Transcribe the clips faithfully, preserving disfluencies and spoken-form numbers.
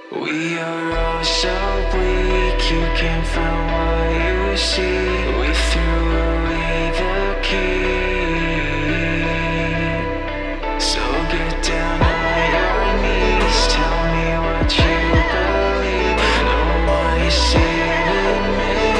We are all so bleak, you can't find what you see. We threw away the key. So get down on your knees, tell me what you believe. No one is saving me.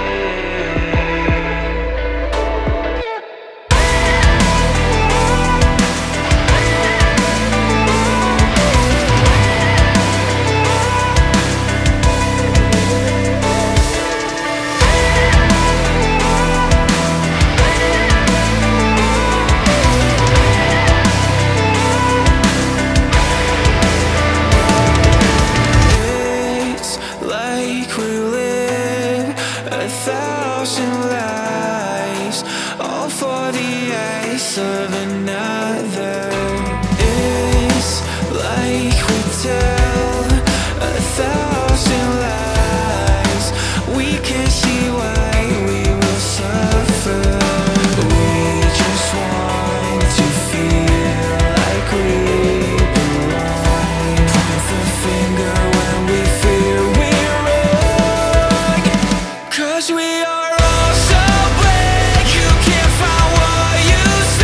Of another, it's like we tell a thousand lies. We can't see why we will suffer. We just want to feel like we belong. Point the finger when we fear we're wrong. 'Cause we are all so blank, you can't find what you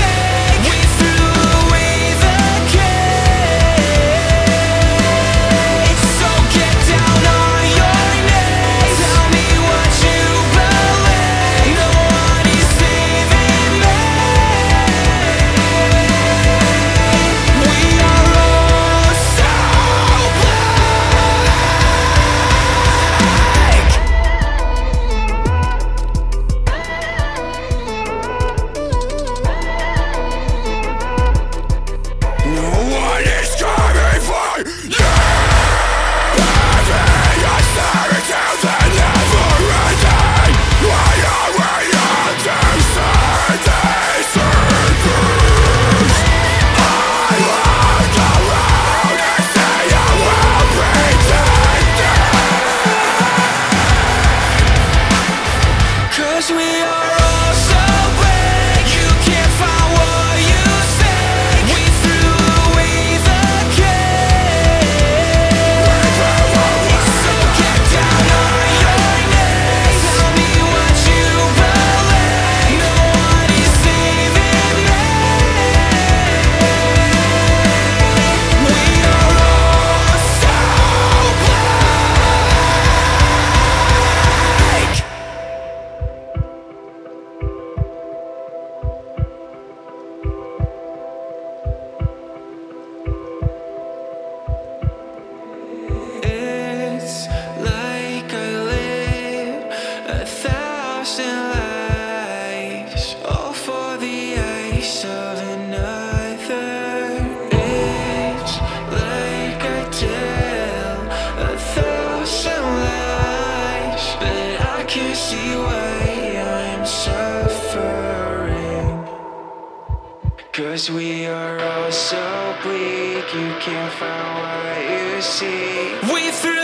Cause we are all so bleak, you can't find what you see. We threw